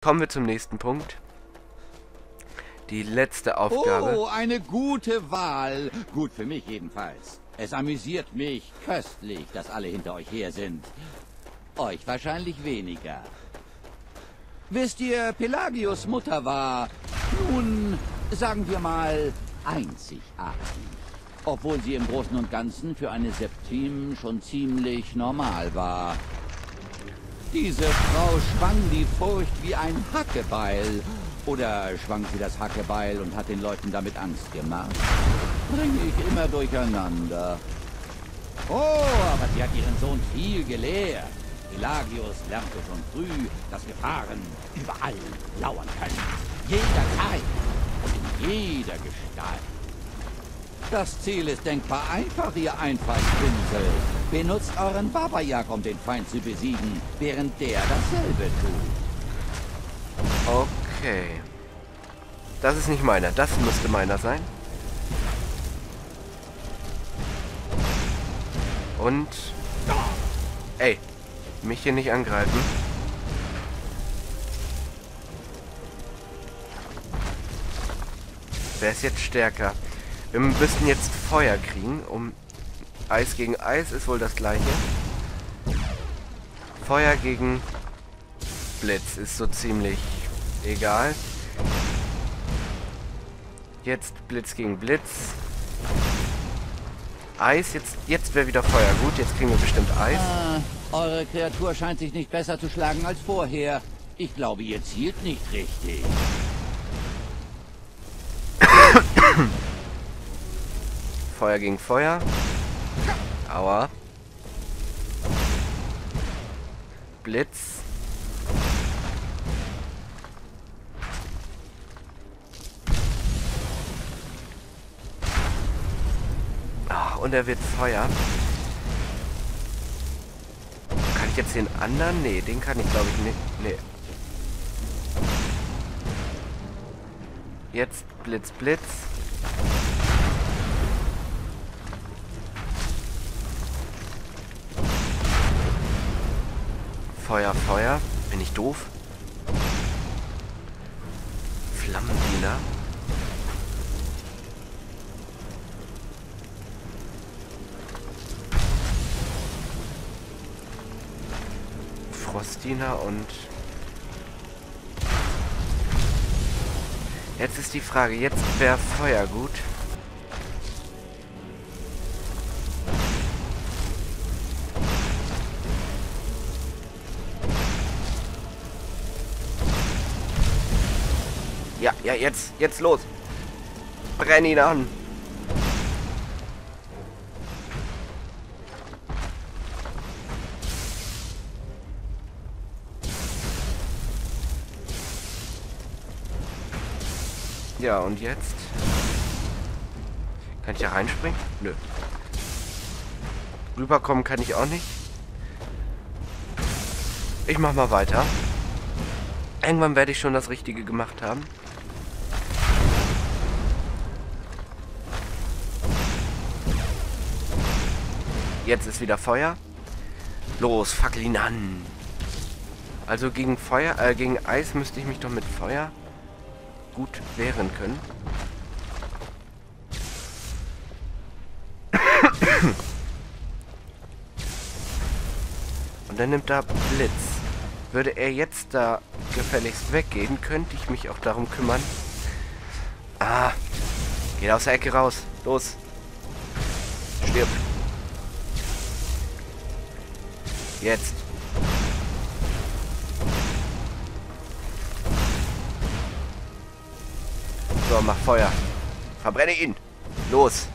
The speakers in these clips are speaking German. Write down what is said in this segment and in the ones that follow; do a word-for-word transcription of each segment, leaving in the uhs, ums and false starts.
kommen wir zum nächsten Punkt. Die letzte Aufgabe. Oh, eine gute Wahl. Gut für mich jedenfalls. Es amüsiert mich köstlich, dass alle hinter euch her sind. Euch wahrscheinlich weniger. Wisst ihr, Pelagius Mutter war, nun, sagen wir mal, einzigartig. Obwohl sie im Großen und Ganzen für eine Septim schon ziemlich normal war. Diese Frau schwang die Furcht wie ein Hackebeil. Oder schwang sie das Hackebeil und hat den Leuten damit Angst gemacht? Bringe ich immer durcheinander. Oh, aber sie hat ihren Sohn viel gelehrt. Pelagius lernte schon früh, dass Gefahren überall lauern können. Jederzeit und in jeder Gestalt. Das Ziel ist denkbar einfach, ihr Einfallspinsel. Benutzt euren Baba-Jag, um den Feind zu besiegen, während der dasselbe tut. Okay. Das ist nicht meiner. Das müsste meiner sein. Und... Ey. Mich hier nicht angreifen. Wer ist jetzt stärker? Wir müssten jetzt Feuer kriegen, um... Eis gegen Eis ist wohl das gleiche. Feuer gegen Blitz ist so ziemlich egal. Jetzt Blitz gegen Blitz. Eis, jetzt, jetzt wäre wieder Feuer. Gut, jetzt kriegen wir bestimmt Eis. Ah, eure Kreatur scheint sich nicht besser zu schlagen als vorher. Ich glaube, ihr zielt nicht richtig. Feuer gegen Feuer. Aua. Blitz. Ach, und er wird Feuer. Kann ich jetzt den anderen? Nee, den kann ich glaube ich nicht. Nee. Jetzt Blitz, Blitz. Feuer, Feuer. Bin ich doof? Flammendiener. Frostdiener und... Jetzt ist die Frage, jetzt wäre Feuer gut. Ja, ja, jetzt, jetzt los. Brenn ihn an. Ja, und jetzt? Kann ich da reinspringen? Nö. Rüberkommen kann ich auch nicht. Ich mach mal weiter. Irgendwann werde ich schon das Richtige gemacht haben. Jetzt ist wieder Feuer. Los, fackel ihn an. Also gegen Feuer, äh, gegen Eis müsste ich mich doch mit Feuer gut wehren können. Und dann nimmt er Blitz. Würde er jetzt da gefälligst weggehen, könnte ich mich auch darum kümmern. Ah, geht aus der Ecke raus. Los. Stirb. Jetzt. So, mach Feuer. Verbrenne ihn. Los.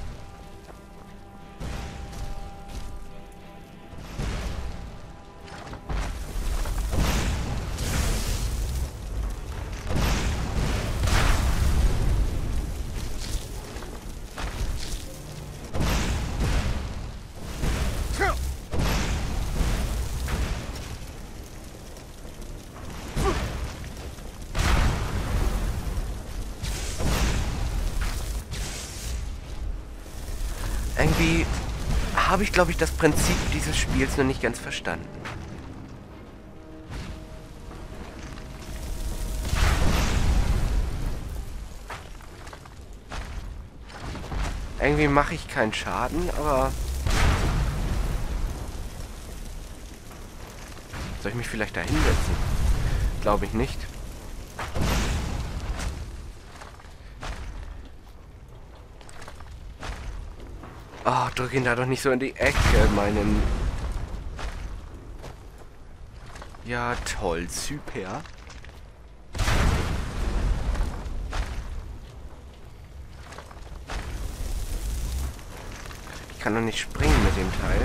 Irgendwie habe ich, glaube ich, das Prinzip dieses Spiels noch nicht ganz verstanden. Irgendwie mache ich keinen Schaden, aber... Soll ich mich vielleicht da hinsetzen? Glaube ich nicht. Oh, drück ihn da doch nicht so in die Ecke, meinen... Ja, toll, super. Ich kann doch nicht springen mit dem Teil.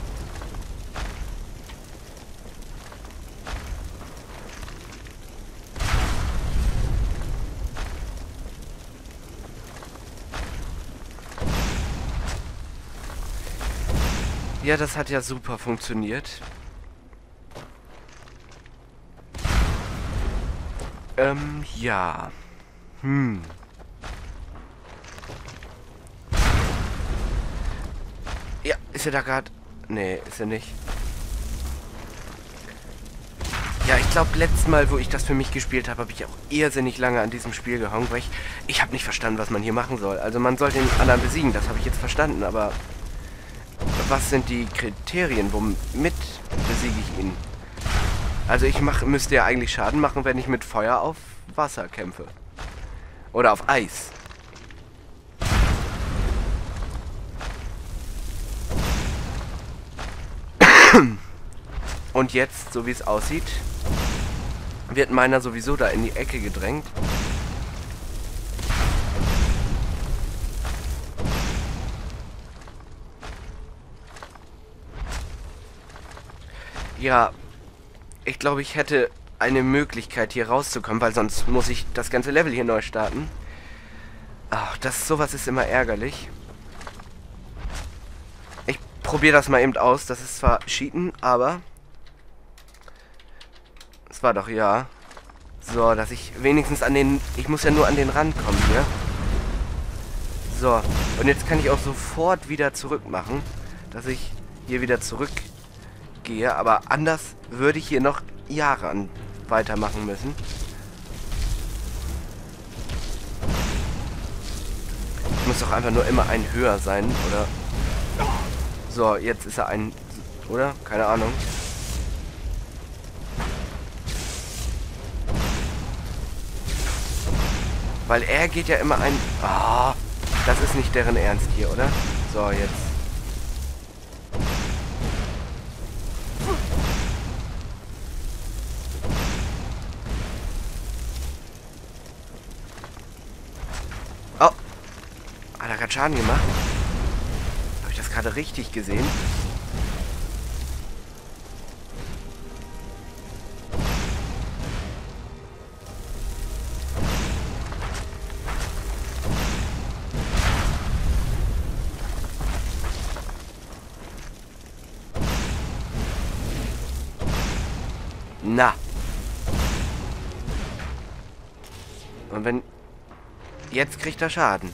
Ja, das hat ja super funktioniert. Ähm, ja. Hm. Ja, ist er da gerade? Nee, ist er nicht. Ja, ich glaube, letztes Mal, wo ich das für mich gespielt habe, habe ich auch irrsinnig lange an diesem Spiel gehangen, weil ich, ich habe nicht verstanden, was man hier machen soll. Also man soll den anderen besiegen, das habe ich jetzt verstanden, aber was sind die Kriterien, womit besiege ich ihn? Also ich mach, müsste ja eigentlich Schaden machen, wenn ich mit Feuer auf Wasser kämpfe. Oder auf Eis. Und jetzt, so wie es aussieht, wird meiner sowieso da in die Ecke gedrängt. Ja, ich glaube, ich hätte eine Möglichkeit, hier rauszukommen, weil sonst muss ich das ganze Level hier neu starten. Ach, das sowas ist immer ärgerlich. Ich probiere das mal eben aus. Das ist zwar Cheaten, aber es war doch ja. So, dass ich wenigstens an den... Ich muss ja nur an den Rand kommen hier. So, und jetzt kann ich auch sofort wieder zurück machen, dass ich hier wieder zurückgehe. Aber anders würde ich hier noch Jahre an weitermachen müssen. Ich muss doch einfach nur immer ein höher sein, oder? So, jetzt ist er ein... Oder? Keine Ahnung. Weil er geht ja immer ein... Ah, das ist nicht deren Ernst hier, oder? So, jetzt. Oh. Hat er gerade Schaden gemacht? Habe ich das gerade richtig gesehen? Na. Und wenn... Jetzt kriegt er Schaden.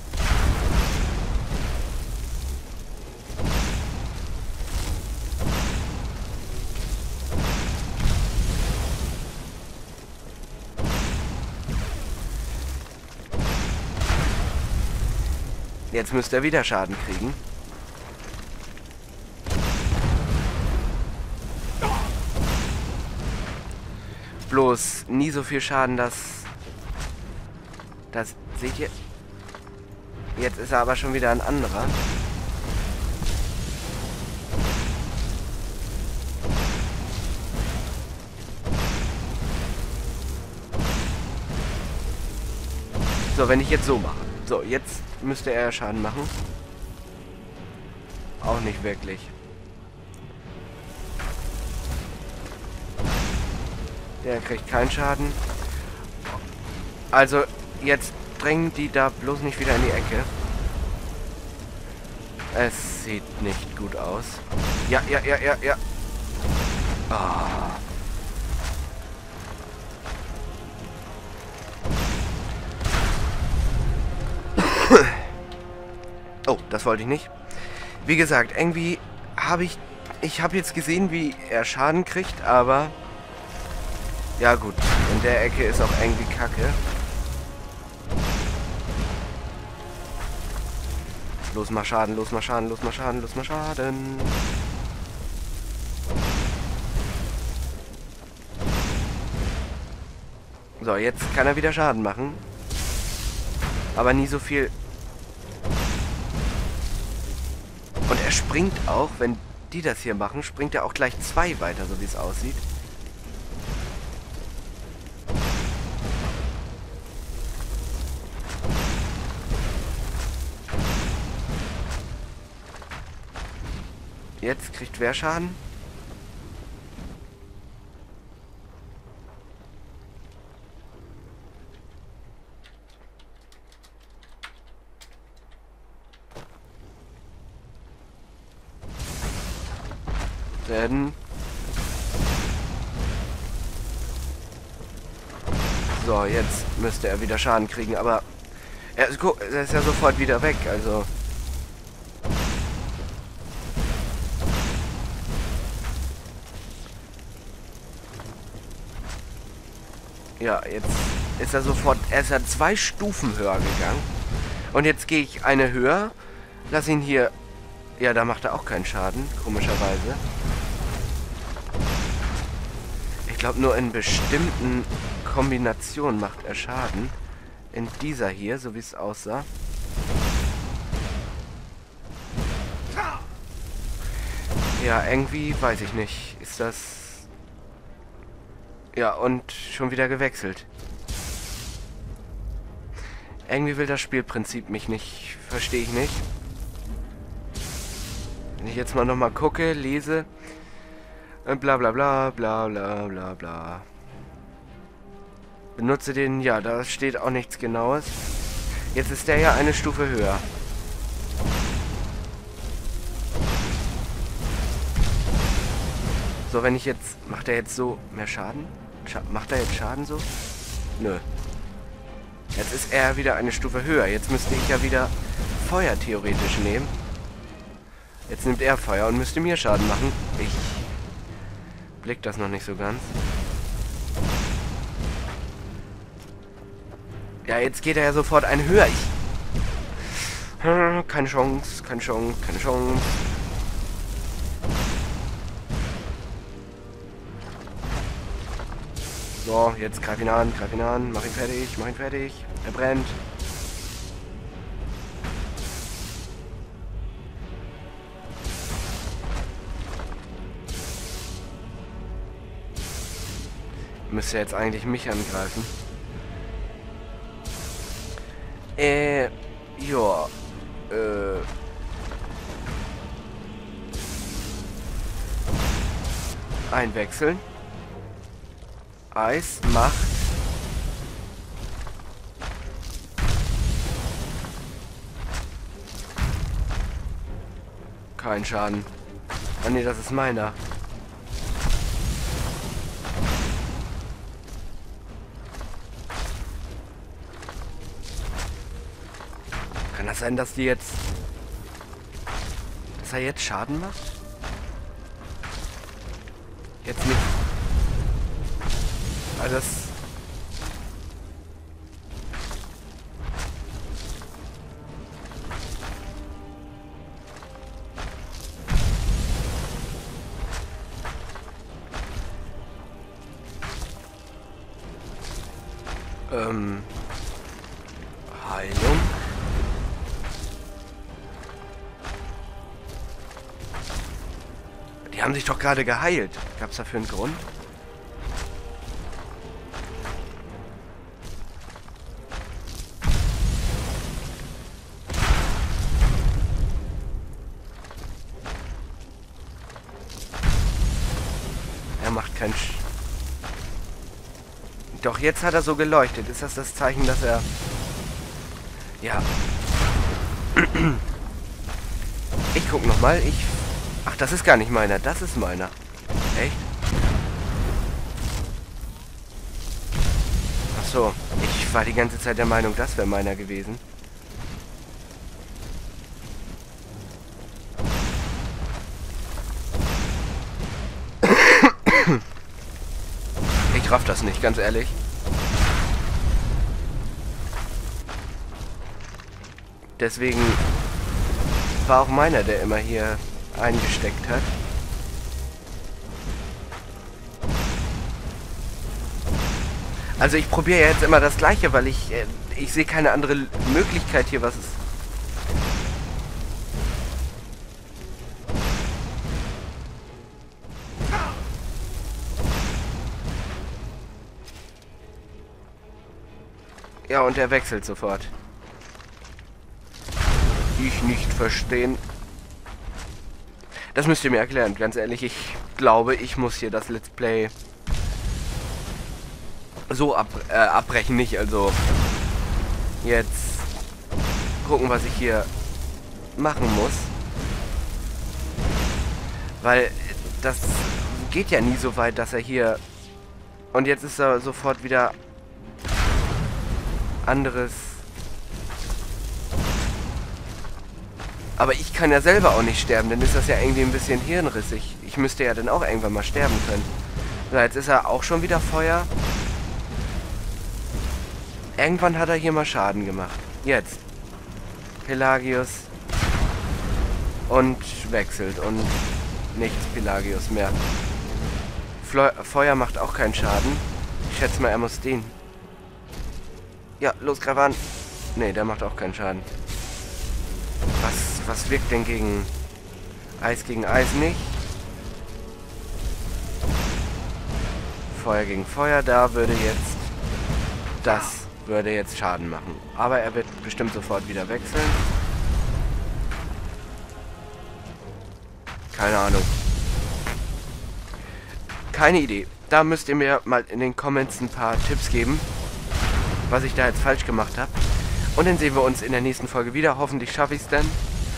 Jetzt müsste er wieder Schaden kriegen. Bloß nie so viel Schaden, dass... Das seht ihr... Jetzt ist er aber schon wieder ein anderer. So, wenn ich jetzt so mache. So, jetzt müsste er Schaden machen. Auch nicht wirklich. Der kriegt keinen Schaden. Also, jetzt drängen die da bloß nicht wieder in die Ecke. Es sieht nicht gut aus. Ja, ja, ja, ja, ja. Oh. Oh, das wollte ich nicht. Wie gesagt, irgendwie habe ich... Ich habe jetzt gesehen, wie er Schaden kriegt, aber... Ja gut, in der Ecke ist auch irgendwie Kacke. los, mach Schaden, los, mach Schaden, los, mach Schaden, los, mach Schaden. So, jetzt kann er wieder Schaden machen. Aber nie so viel. Und er springt auch, wenn die das hier machen, springt er auch gleich zwei weiter, so wie es aussieht. Jetzt kriegt wer Schaden? Denn so, jetzt müsste er wieder Schaden kriegen, aber er ist, er ist ja sofort wieder weg, also ja, jetzt ist er sofort, er ist ja zwei Stufen höher gegangen und jetzt gehe ich eine höher, lass ihn hier, ja, da macht er auch keinen Schaden, komischerweise. Ich glaube, nur in bestimmten Kombinationen macht er Schaden. In dieser hier, so wie es aussah. Ja, irgendwie, weiß ich nicht. Ist das... Ja, und schon wieder gewechselt. Irgendwie will das Spielprinzip mich nicht... Verstehe ich nicht. Wenn ich jetzt mal nochmal gucke, lese... Bla bla bla bla bla bla bla. Benutze den, ja, da steht auch nichts Genaues. Jetzt ist der ja eine Stufe höher. So, wenn ich jetzt, macht er jetzt so mehr Schaden? Scha macht er jetzt Schaden so? Nö. Jetzt ist er wieder eine Stufe höher. Jetzt müsste ich ja wieder Feuer theoretisch nehmen. Jetzt nimmt er Feuer und müsste mir Schaden machen. Ich blick das noch nicht so ganz. Ja, jetzt geht er ja sofort ein höher. Ich... Keine Chance, keine Chance, keine Chance. So, jetzt greif ihn an, greif ihn an, mach ihn fertig, mach ihn fertig. Er brennt. Müsste jetzt eigentlich mich angreifen. Äh, ja, äh... Einwechseln. Eis macht... Kein Schaden. Ah ne, das ist meiner. Kann das sein, dass die jetzt... Dass er jetzt Schaden macht? Jetzt nicht. Also das... Ähm... Heilung? Die haben sich doch gerade geheilt. Gab es dafür einen Grund? Er macht keinen Sch... Doch, jetzt hat er so geleuchtet. Ist das das Zeichen, dass er... Ja. Ich guck nochmal. Ich... Ach, das ist gar nicht meiner. Das ist meiner. Echt? Ach so. Ich war die ganze Zeit der Meinung, das wäre meiner gewesen. Ich raff das nicht, ganz ehrlich. Deswegen Das war auch meiner, der immer hier eingesteckt hat. Also ich probiere ja jetzt immer das Gleiche, weil ich äh, ich sehe keine andere Möglichkeit hier, was es... Ja, und er wechselt sofort. Ich nicht verstehen. Das müsst ihr mir erklären, ganz ehrlich. Ich glaube, ich muss hier das Let's Play so ab, äh, abbrechen, nicht. Also jetzt gucken, was ich hier machen muss. Weil das geht ja nie so weit, dass er hier... Und jetzt ist er sofort wieder anderes... Aber ich kann ja selber auch nicht sterben, dann ist das ja irgendwie ein bisschen hirnrissig. Ich müsste ja dann auch irgendwann mal sterben können. So, jetzt ist er auch schon wieder Feuer. Irgendwann hat er hier mal Schaden gemacht. Jetzt. Pelagius. Und wechselt. Und nichts Pelagius mehr. Fle Feuer macht auch keinen Schaden. Ich schätze mal, er muss den. Ja, los, greif an. Ne, der macht auch keinen Schaden. Was, was wirkt denn gegen Eis gegen Eis nicht? Feuer gegen Feuer, da würde jetzt... Das würde jetzt Schaden machen. Aber er wird bestimmt sofort wieder wechseln. Keine Ahnung. Keine Idee. Da müsst ihr mir mal in den Comments ein paar Tipps geben, was ich da jetzt falsch gemacht habe. Und dann sehen wir uns in der nächsten Folge wieder. Hoffentlich schaffe ich es dann.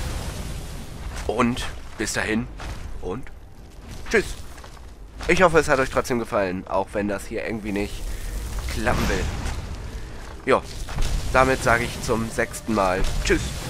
Und bis dahin. Und tschüss. Ich hoffe, es hat euch trotzdem gefallen. Auch wenn das hier irgendwie nicht klappen will. Jo. Damit sage ich zum sechsten Mal tschüss.